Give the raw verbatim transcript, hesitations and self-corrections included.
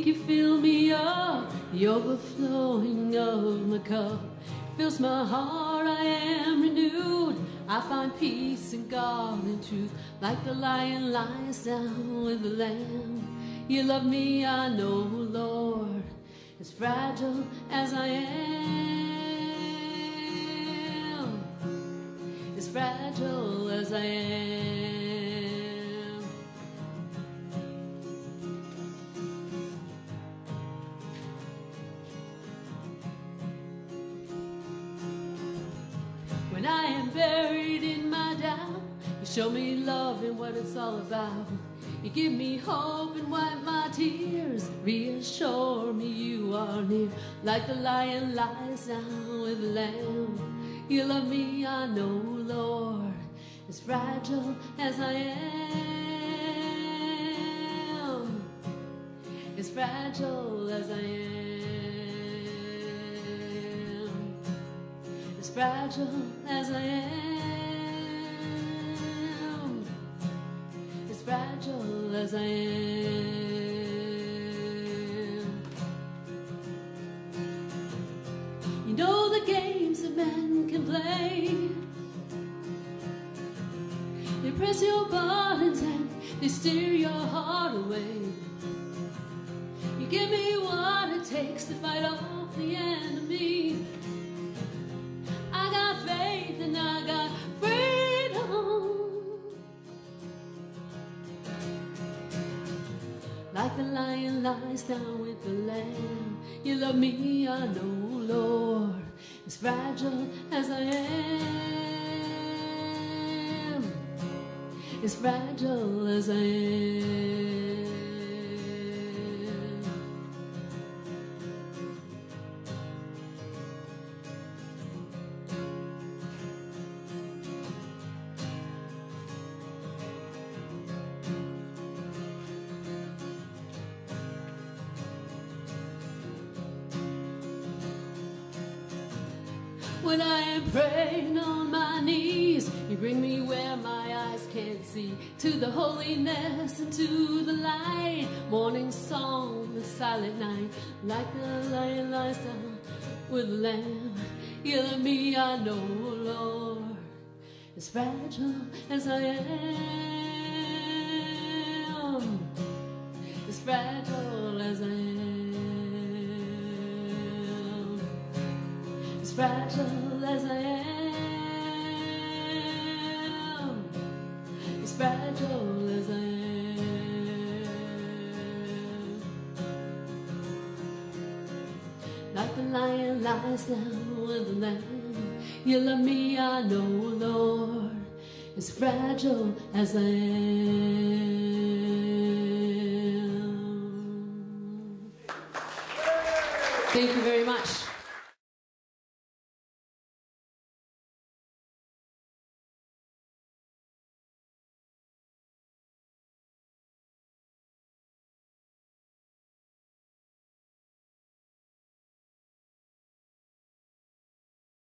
drink, you fill me up. The overflowing of my cup fills my heart, I am renewed. I find peace in God and truth. Like the lion lies down with the lamb. You love me, I know, Lord. As fragile as I am, as fragile as I am. When I am buried in my doubt, you show me love and what it's all about. You give me hope and wipe my tears. Reassure me you are near. Like the lion lies down with the lamb. You love me, I know, Lord. As fragile as I am, as fragile as I am, as fragile as I am. Fragile as I am. You know the games that men can play. They press your buttons and they steer your heart away. You give me what it takes to fight off the enemy. I got faith and I got freedom. Like the lion lies down with the lamb. You love me, I know, Lord. As fragile as I am, as fragile as I am. When I am praying on my knees, you bring me where my eyes can't see, to the holiness and to the light. Morning song, the silent night. Like the lion lies down with the lamb. You love me, I know, Lord. As fragile as I am, as fragile as I am. As fragile as I am, as fragile as I am. Like the lion lies down with the lamb. You love me, I know, Lord. As fragile as I am. Thank you very much.